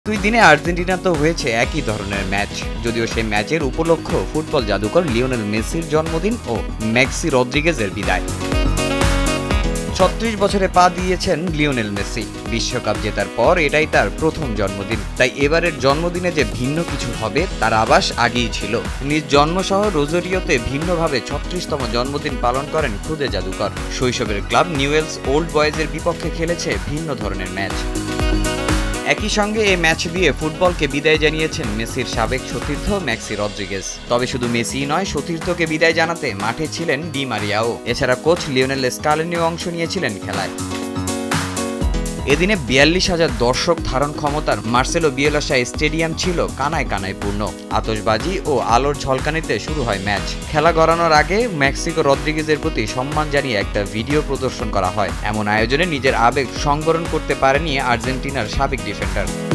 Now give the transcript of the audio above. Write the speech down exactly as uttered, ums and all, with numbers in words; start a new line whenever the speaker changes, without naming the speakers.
দুই দিনে আর্জেন্টিনা তো হয়েছে একই ধরনের ম্যাচ, যদিও সেই ম্যাচের উপলক্ষ ফুটবল জাদুকর লিওনেল মেসির জন্মদিন ও ম্যাক্সি রদ্রিগেজের বিদায়। ছত্রিশ বছরে পা দিয়েছেন লিওনেল মেসি। বিশ্বকাপ জেতার পর এটাই তার প্রথম জন্মদিন, তাই এবারের জন্মদিনে যে ভিন্ন কিছু হবে তার আভাস আগেই ছিল। নিজ জন্মশহর রোজারিওতে ভিন্নভাবে ছত্রিশতম জন্মদিন পালন করেন খুদে জাদুকর। শৈশবের ক্লাব নিউয়েলস ওল্ড বয়েজের বিপক্ষে খেলেছে ভিন্ন ধরনের ম্যাচ। একই সঙ্গে এই ম্যাচ দিয়ে ফুটবলকে বিদায় জানিয়েছেন মেসির সাবেক সতীর্থ ম্যাক্সি রদ্রিগেজ। তবে শুধু মেসি নয়, সতীর্থকে বিদায় জানাতে মাঠে ছিলেন ডি মারিয়াও। এছাড়া কোচ লিওনেল স্কালোনিও অংশ নিয়েছিলেন খেলায়। এদিনে বিয়াল্লিশ হাজার দর্শক ধারণ ক্ষমতার মার্সেলো বিয়েলোসা স্টেডিয়াম ছিল কানায় কানায় পূর্ণ। আতশবাজি ও আলোর ঝলকানিতে শুরু হয় ম্যাচ। খেলা গড়ানোর আগে মেক্সিকো রদ্রিগেজের প্রতি সম্মান জানিয়ে একটা ভিডিও প্রদর্শন করা হয়। এমন আয়োজনে নিজের আবেগ সংবরণ করতে পারেনি আর্জেন্টিনার সাবেক ডিফেন্ডার।